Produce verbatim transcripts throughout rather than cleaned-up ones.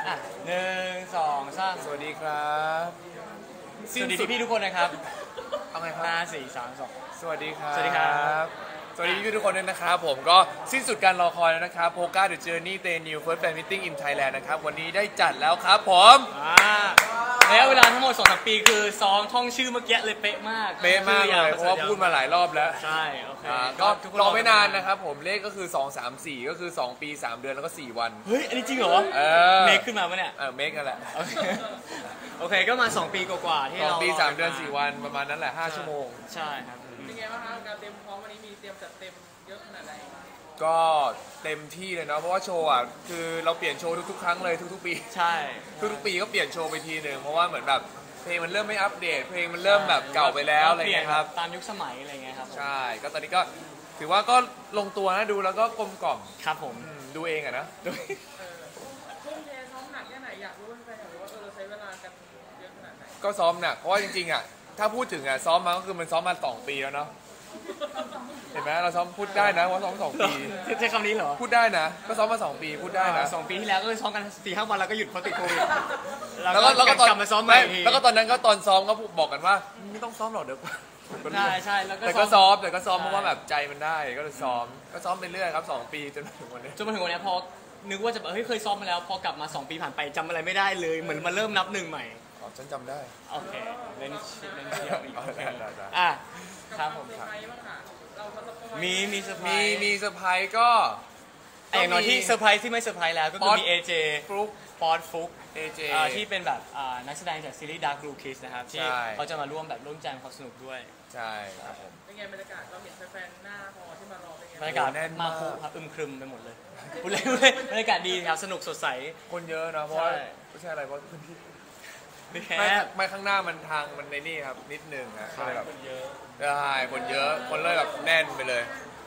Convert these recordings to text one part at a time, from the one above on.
อ่ะหนึ่งสองสามสวัสดีครับสวัสดีพี่ๆทุกคนนะครับเอาไงครับห้าสี่สามสองสวัสดีครับสวัสดีครับสวัสดีพี่ๆทุกคนด้วยนะครับผมก็สิ้นสุดการรอคอยแล้วนะครับโพก้าเดอะเจอร์นี่เตนิวเฟิร์สแฟนมิทติ้งอินไทยแลนด์นะครับวันนี้ได้จัดแล้วครับผมอ่าระยะเวลาทั้งหมดสองสามปีคือซ้อมท่องชื่อเมื่อกี้เลยเป๊ะมากเป๊ะมากเลยเพราะว่าพูดมาหลายรอบแล้วใช่โอเคอ่าก็รอไม่นานนะครับผมเลขก็คือสองสามสี่ก็คือสองปีสามเดือนแล้วก็สี่วันเฮ้ยอันนี้จริงเหรอเออเมคขึ้นมาปะเนี่ยเออเมคกันแหละโอเคโอเคก็มาสองปีกว่าๆที่สองเราปีสามเดือนสี่วันประมาณนั้นแหละห้าชั่วโมงใช่ครับเป็นไงบ้างครับการเตรียมพร้อมวันนี้มีเตรียมจัดเต็มเยอะขนาดไหนก็เต็มที่เลยเนาะเพราะว่าโชว์อ่ะคือเราเปลี่ยนโชว์ทุกๆครั้งเลยทุกๆปีใช่ทุกๆปีก็เปลี่ยนโชว์ไปทีหนึ่งเพราะว่าเหมือนแบบเพลงมันเริ่มไม่อัปเดต เพลงมันเริ่มแบบเก่าไปแล้วอะไรเงี้ยครับตามยุคสมัยอะไรเงี้ยครับผมใช่ก็ตอนนี้ก็ถือว่าก็ลงตัวนะดูแล้วก็กลมกล่อมครับผมอืมดูเองอะนะดูเออทุ่มเทซ้อมหนักแค่ไหนอยากรู้แฟนๆอยากรู้ว่าเออเราใช้เวลากันเยอะขนาดไหนก็ซ้อมหนักเพราะว่าจริงๆอ่ะถ้าพูดถึงอ่ะซ้อมมาก็คือมันซ้อมมาสองปีแล้วเนาะเห็นไหมเราซ้อมพูดได้นะว่าซ้อมสองปีใช้คำนี้เหรอพูดได้นะก็ซ้อมมาสองปีพูดได้นะสองปีที่แล้วก็ซ้อมกันสี่ห้าวันแล้วก็หยุดเพราะติดโควิดแล้วก็แล้วก็ตอนกลับมาซ้อมใหม่อีกทีแล้วก็ตอนนั้นก็ตอนซ้อมก็บอกกันว่าไม่ต้องซ้อมหรอกเดี๋ยวใช่ใช่แล้วก็แต่ก็ซ้อมแต่ก็ซ้อมใช่เพราะว่าแบบใจมันได้ก็เลยซ้อมก็ซ้อมไปเรื่อยครับสองปีจนถึงวันนี้จนมาถึงวันเนี้ยพอนึกว่าจะแบบเฮ้ยเคยซ้อมมาแล้วพอกลับมาสองปีผ่านไปจำอะไรไม่ได้เลยเหมือนมาเริ่มนับหนึ่งใหม่อ๋อฉันจำได้โอเคเล่นเล่นเชียร์อีกอ๋อโอเคได้ได้ได้อ่ะกับครับคผวามมเซอร์ไพรส์บ้างค่ะเรามาสปอยมีมีเซอร์ไพรมีส์มีเซอร์ไพรส์ก็แต่อย่างน้อยที่เซอร์ไพรส์ที่ไม่เซอร์ไพรส์แล้วก็คือมี เอ เจฟลุกฟอร์ดฟุกเอเจอ่าที่เป็นแบบอ่านักแสดงจากซีรีส์ Dark Blue Kiss นะครับที่ใช่เขาจะมาร่วมแบบร่วมแจมความสนุกด้วยใช่ครับผมเป็นไงบรรยากาศเราเห็นแฟนๆหน้าพอที่มารอเป็นไงบรรยากาศแน่นมาากคุครับอึมครึมไปหมดเลยพูดเลยพูดเลยบรรยากาศดีครับสนุกสดใสคนเยอะนะเพราะว่าใช่ไม่ใช่อะไรเพราะพื้นที่ไม่แคไม่บไม่ข้างหน้ามันทางมันในนี่ครับนิดนึงนะก็เลยแบบเยอะใช่คนเยอะคนเลยแบบแน่นไปเลย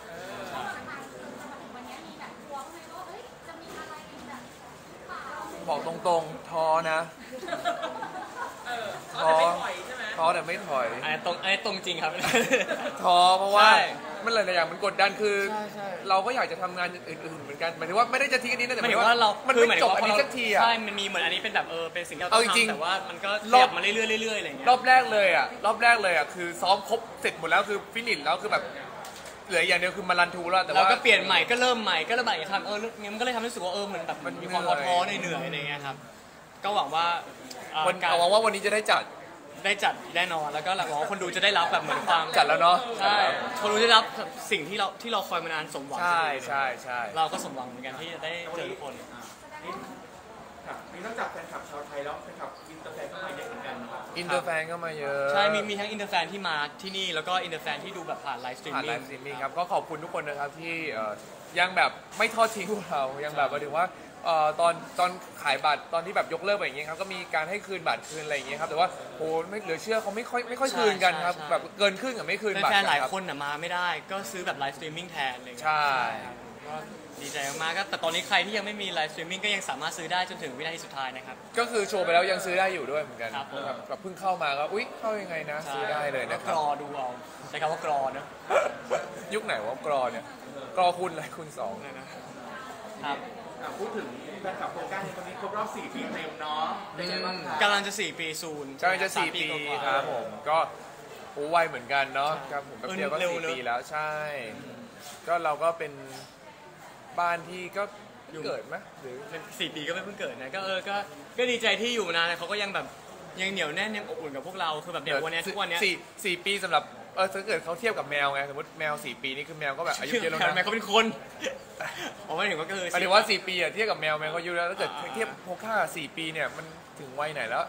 วันนี้มีแบบทวงไหมว่าเอ้ยจะมีอะไรเป็นแบบเปล่าบอกตรงๆท้อนะเออเขาจะไม่ปล่อยใช่ไหมท้อแต่ไม่ถอยอันนี้ตรงอันนี้ตรงจริงครับท้อเพราะว่าใช่มันหลายๆอย่างมันกดดันคือใช่ใช่เราก็อยากจะทำงานอื่นๆเหมือนกันหมายถึงว่าไม่ได้จะทิ้งอันนี้นะแต่หมายถึงว่าเรามันคือหไม่มายจถึบงว่าอันนี้พสักทีอ่ะใช่มันมีเหมือนอันนี้เป็นแบบเออเป็นสิ่งที่เราต้เอาองจริงทำแต่ว่ามันก็ขรอบยับมาเรื่อยๆเรื่อยๆอะไรอย่างเงี้ยรอบแรกเลยอ่ะรอบแรกเลยอ่ะคือซ้อมครบเสร็จหมดแล้วคือฟินิชแล้วคือแบบเหลืออย่างเดียวคือมารันทูแล้วแต่เราว่าก็เปลี่ยนใหม่ก็เริ่มใหม่ก็เริ่มใหม่ทำเอองั้นมันก็เลยทำให้รู้สึกว่าเออเหมือนแบบมันมีความเหนื่ท้ออย ๆเหนื่อยๆอะไรอย่างเงี้ยครับก็หวังว่าเอ่อวันการเอาหวังว่าวันนี้จะได้จัดได้จัดแน่นอนแล้วก็หวังว่าคนดูจะได้รับแบบเหมือนความจัดแล้วเนาะใช่คนดูจะได้รับสิ่งที่เราที่เราคอยมานานสมหวังใช่ใช่ใช่เราก็สมหวังเหมือนกันที่จะได้เจอทุกคนครับมีนอกจากแฟนคลับชาวไทยแล้วแฟนคลับอินเตอร์แฟนก็มาเยอะเหมือนกันนะครับอินเตอร์แฟนก็มาเยอะใช่มีมีทั้งอินเตอร์แฟนที่มาที่นี่แล้วก็อินเตอร์แฟนที่ดูแบบผ่านไลฟ์สตรีมผ่านมิ่ไลงฟ์สตรีมมิ่งครับก็ขอบคุณทุกคนนะครับที่เอ่อยังแบบไม่ทอดทิ้งพวกเรายังแบบมาถึงว่าเอ่อตอนตอนขายบัตรตอนที่แบบยกเลิกไปอย่างเงี้ยครับก็มีการให้คืนบัตรคืนอะไรอย่างเงี้ยครับแต่ว่าโหไม่เหลือเชื่อเขาไม่ค่อยไม่ค่อยคืนกันครับแบบเกินครึ่งอะไม่คืนบัตรแฟนๆหลายรับคนน่ะมาไม่ได้ ก็ซื้อแบบไลฟ์สตรีมมิ่งแทนอะไรอย่างเลยใช่ก็ดีใจมากๆก็แต่ตอนนี้ใครที่ยังไม่มีไลฟ์สตรีมมิ่งก็ยังสามารถซื้อได้จนถึงวินาทีสุดท้ายนะครับก็คือโชว์ไปแล้วยังซื้อได้อยู่ด้วยเหมือนกันครับผมแบบแบบเพิ่งเข้ามาก็อุ๊ยเข้ายังไงนะซื้อได้เลยนะคกรับรอดูเอาใช้คำว่ากรอเนอะยุคไหนวะกรอเนี่ยกรอคุณอะไรคุณสองครับอ่ะพูดถึงแฟนคลับโครงการในตอนนี้ครบรอบสี่ปีเต็มเนาะเป็นไงบ้างครับกำลังจะสี่ปีซูนกำลังจะสี่ปีกว่าๆครับผมก็โอ้ไวเหมือนกันเนาะครับผมแป๊บเดียวก็เร็วสี่เนอะปีแล้วใช่ ก็เราก็เป็นบ้านที่ก็เกิดไหมหรือเป็นสี่ปีก็ไม่เพิ่งเกิดนะก็เออก็ก็ดีใจที่อยู่มานานเขาก็ยังแบบยังเหนียวแน่นยังอบอุ่นกับพวกเราคือแบบเดี๋ยววันเนี้ยทุกวันเนี้ยสี่สี่ปีสำหรับเออถ้าเกิดเขาเทียบกับแมวไงสมมติแมวสี่ปีนี่คือแมวก็แบบอายุเยอะแล้วแมนะวเขาเป็นคนผมไม่ถึงว่าก็คือหมายถึงว่าสี่ปีอะเทียบกับแมวแมวเขาอายุแล้วถ้าเกิดอ่าเทียบโพค่าสี่ปีเนี่ยมันถึงวัยไหนแล้ว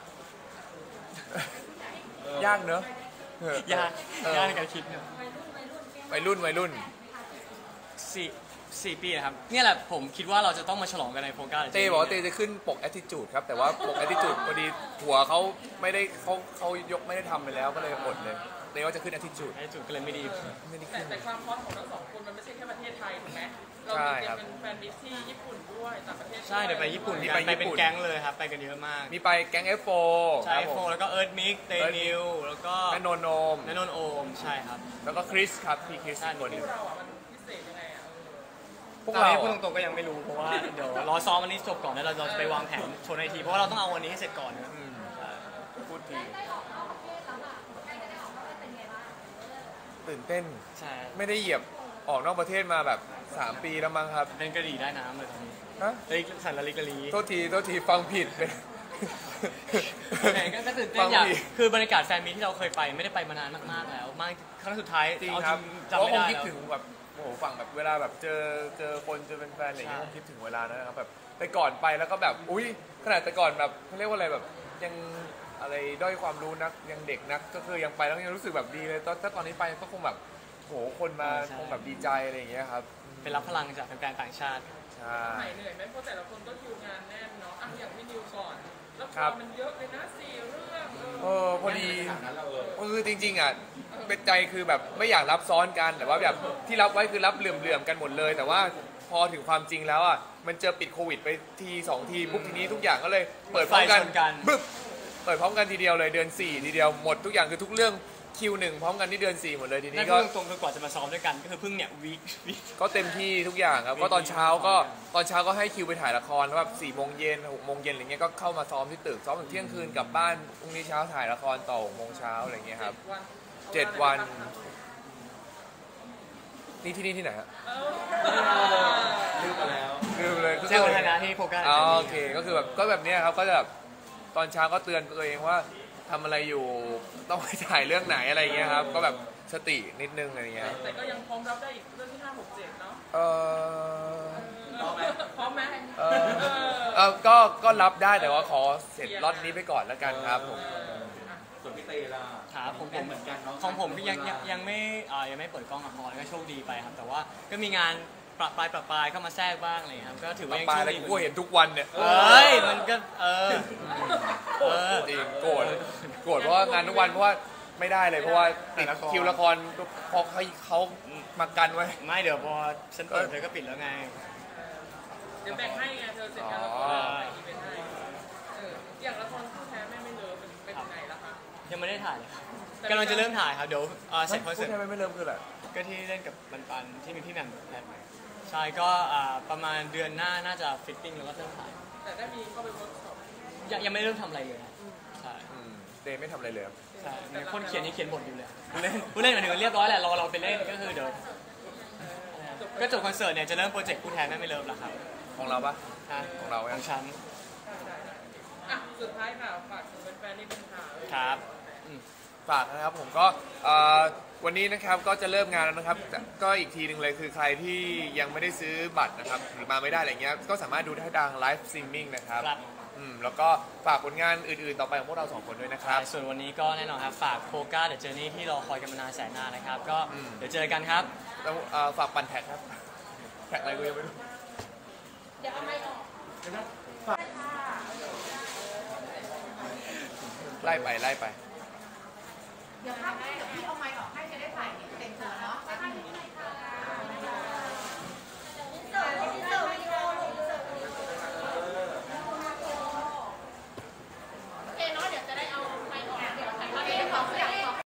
ยากเนอะเออยากเออยากในการคิดเนอะวัยรุ่นวัยรุ่นสี่สี่ปีนะครับเนี่ยแหละผมคิดว่าเราจะต้องมาฉลองกันในโฟกัสเต้บอกว่าเต้จะขึ้นปก attitude ครับแต่ว่าปก attitude พอดีหัวเขาไม่ได้เขาเขายกไม่ได้ทำไปแล้วก็เลยอดเลยเต้ว่าจะขึ้น attitude ไอ้จุดก็เลยไม่ดีไม่ได้แต่ขึ้นแต่ความฮอตของทั้งสองคนมันไม่ใช่แค่ประเทศไทยถูกไหมเราใช่มีเตรียครัมบเป็นแฟนมิตที่ญี่ปุ่นด้วยต่างประเทศใช่เดี๋ยวไปญี่ปุ่นมีกันไปไปญี่เป็นปุ่นแก๊งเลยครับไปกันเยอะมากมีไปแก๊ง เอฟ โฟใช่ครับโฟผมแล้วก็เอิร์ธมิกเตเอิร์ธนิวแล้วก็แม่นนโนมแนนนโอมใช่ครับแล้วก็คริสครับพี่คริสอีกคนหนึ่งเราอ่ะมันพิเศษยังไงอ่ะโหพวกตอนเรานี้พูดตรงๆก็ยังไม่รู้เพราะว่าเดี๋ยวรอซ้อมวันนี้จบก่อนแล้วเราจะไปวางแผนโชว์ในทีเพราะว่าเราต้องเอาวันนี้ให้เสร็จก่อนนะอืมพูดทีได้ออกนอกประเทศแล้วล่ะใกล้จะได้ออกนอกประเทศเป็นไงบ้างตื่นเต้นใช่ไม่ได้เหยียบออกนอกประเทศมาแบบสามปีแล้วมั้งครับเป็นกระดี่ได้น้ำเลยตอนนี้ฮะลิกสันละลิกละลีโทษทีโทษทีฟังผิดเป็นแหมก็ก็ตื่นเต้ฟันงอยากผิดคือบรรยากาศแฟนมีตที่เราเคยไปไม่ได้ไปมานานมากๆแล้วมากครั้งสุดท้ายจริงเอาครับจำเพราะไม่คงได้คิดแล้วถึงแบบโอ้โหฝั่งแบบเวลาแบบเจอเจอคนเจอแฟนๆอะไรอย่างเงี้ยใช่คงคิดถึงเวลานั้นนะครับแบบแต่ก่อนไปแล้วก็แบบอุ้ยขนาดแต่ก่อนแบบเขาเรียกว่าอะไรแบบยังอะไรด้อยความรู้นักยังเด็กนักก็คือยังไปแล้วยังรู้สึกแบบดีเลยตอนถ้าตอนนี้ไปก็คงแบบโหคนมาคงแบบดีใจอะไรอย่างเงี้ยครับเป็นรับพลังจากแฟนๆต่างชาติใช่หายเหนื่อยไหมเพราะแต่ละคนก็คิวงานแน่นเนาะอ่ะอย่างพี่นิวก่อนแล้วครับมันเยอะเลยนะสี่เรื่องเออเออพอดีขนาดนั้นเราเออคือจริงๆอ่ะเป็นใจคือแบบไม่อยากรับซ้อนกันแต่ว่าแบบที่รับไว้คือรับเหลื่อมๆกันหมดเลย แต่ว่าพอถึงความจริงแล้วอ่ะมันเจอปิดโควิดไปทีสองทีปุ๊บทีนี้ทุกอย่างก็เลยเปิดพร้อมกันไฟชนกันบึ๊บเปิดพร้อมกันทีเดียวเลยเดือนสี่ทีเดียวหมดทุกอย่างคือทุกเรื่องคิวหนึ่งพร้อมกันที่เดือนสี่หมดเลยทีนั่นี้นก็พูดตรงๆคือกว่าจะมาซ้อมด้วยกันก็คือเพิ่งเนี่ยวีควีคก็เต็มที่ทุกอย่างครับก็ตอนเช้าก็ตอนเช้าก็ให้คิวไปถ่ายละครแบบสี่โมงเย็นหกโมงเย็นอะไรเงี้ยก็เข้ามาซ้อมที่ตึกซ้อมถึงเที่ยงคืนกลับบ้านพรุ่งนี้เช้าถ่ายละครต่อหกโมงเช้าอะไรเงี้ยครับวันเจ็ดวัน นี่ที่นี่ที่ไหนฮะเออลืมไปแล้วลืมเลยก็แจ้คืงอวัฒนะที่โฟกัสอ๋อโอเคก็คือแบบก็แบบเนี้ยครับก็จะแบบตอนเช้าก็เตือนตัวเองว่าทำอะไรอยู่ต้องไปถ่ายเรื่องไหนอะไรเงี้ยครับก็แบบสตินิดนึงอะไรเงี้ยแต่ก็ยังพร้อมรับได้อีกเรื่องที่ห้าหกเจ็ดเนาะเออพร้อมไหมพร้อมไหมเออเออก็ก็รับได้แต่ว่าขอเสร็จล็อตนี้ไปก่อนแล้วกันครับผมส่วนพี่เตล่ะครับผมผมเหมือนกันเนาะของผมยังยังยังไม่อ่ายังไม่เปิดกล้องละครก็โชคดีไปครับ แต่ว่าก็มีงานประปรายประปรายเข้ามาแทรกบ้างอะไรอย่างเลยครับก็ถือว่ายังปลาโชยคแล้วดีกูเห็นทุกวันเนี่ยเอ้ยมันก็เออเออจริงโกรธโกรธเพราะว่างานทุกวันเพราะว่าไม่ได้เลยเพราะว่าติดคิวละครพอเขาเขามากันไว้ไม่เดี๋ยวพอฉันเปิดเธอก็ปิดแล้วไงเดี๋ยวแบ่งให้ไงเธอเสร็จงานละครแบ่งอีเวนต์ให้เอออย่างละครคู่แท้แม่ไม่เลิฟเป็นเป็นยังไงล่ะคะยังไม่ได้ถ่ายเลยครับกำลังจะเริ่มถ่ายครับเดี๋ยวเอ่อเสร็จคอนพูเสิดร์ตทำไมไม่เริ่มคืออะไรก็ที่เล่นกับปันปันที่มีพี่แหม่มแพทย์ใช่ก็อ่าประมาณเดือนหน้าน่าจะฟิตติ้งแล้วก็เริ่มถ่ายแต่ได้มีเข้าไปเวิร์กช็อปยังยังไม่เริ่มทำอะไรเลยครับใช่อืมเดย์ไม่ทำอะไรเลยครับใช่มีคนเขียนนี่เขียนบทอยู่เลยผู้เล่นผู้เล่นหมายถึงเรียบร้อยแหละรอเราไปเล่นก็คือเดี๋ยวก็จบคอนเสิร์ตเนี่ยจะเริ่มโปรเจกต์ผู้แทนแม่ไม่เลิฟแล้วครับของเราปะฮะของเราไหมของฉันอ่ะสุดท้ายค่ะฝากถึงแฟนๆที่เป็นข่าวเลยครับฝากนะครับผมก็เอ่อวันนี้นะครับก็จะเริ่มงานแล้วนะครับแต่ก็อีกทีหนึ่งเลยคือใครที่ยังไม่ได้ซื้อบัตรนะครับหรือมาไม่ได้อะไรเงี้ยก็สามารถดูได้ทางไลฟ์สตรีมมิ่งนะครับครับอืมแล้วก็ฝากผลงานอื่นๆต่อไปของพวกเราสองคนด้วยนะครับส่วนวันนี้ก็แน่นอนครับฝากโฟกัสเดอะเจอร์นี่ที่รอคอยกันมานานแสนนานนะครับ ก็อืมเดี๋ยวเจอกันครับแล้วเอ่อฝากปั่นแท็กครับแท็กอะไรกูยังไม่รู้เดี๋ยวเอาไม้ออกไล่ไปไล่ไปเดี๋ยวภาพเดี๋ยวพี่เอาไม้ออกให้จะได้ถ่ายเต็มตัวเนาะไปข้างนี้เลยค่ะ